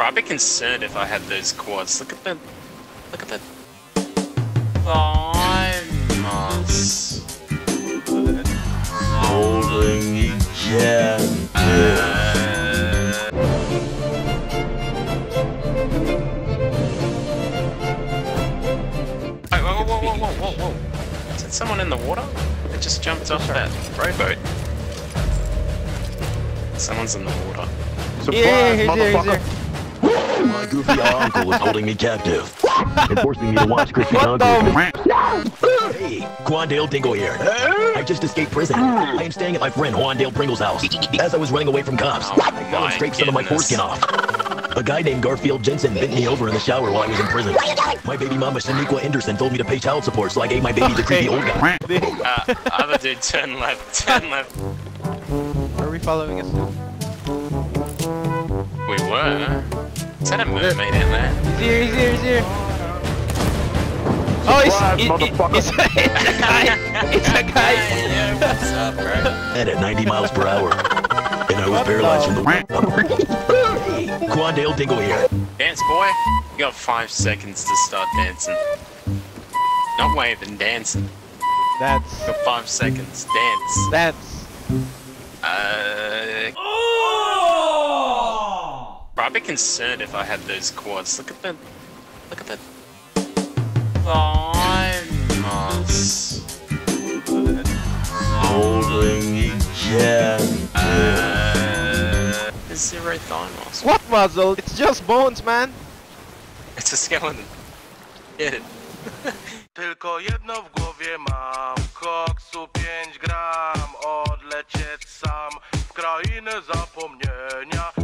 I'd be concerned if I had those quads. Look at the thighs. Holding Whoa. Is that someone in the water? They just jumped off that rowboat. Someone's in the water. Surprise, motherfucker! My goofy uncle is holding me captive and forcing me to watch Crispy Conquer. Hey, Quandale Dingle here. I just escaped prison. I am staying at my friend Juandale Pringle's house. As I was running away from cops, I fell and scraped some of my foreskin off. A guy named Garfield Jensen bent me over in the shower while I was in prison. My baby mama Shaniqua Anderson told me to pay child support, so I gave my baby to creepy old guy. Other dude, turn left, turn left. Are we following us? We were. Is that a mermaid in there? He's here. Oh, it's a guy. Yeah, what's up, bro? And at 90 miles per hour. And I was paralyzed from the Hey, Quandale Dingle here. Dance, boy. You got 5 seconds to start dancing. Not waving, dancing. That's. You got 5 seconds. Dance. That's. I'd be concerned if I had those quads. Look at the thighs. Holding There's 0 thigh muscle. What muzzle? It's just bones, man. It's a skeleton. Get it. Tylko jedno w głowie mam, koksu 5 gram, odlecieć sam w krainę zapomnienia.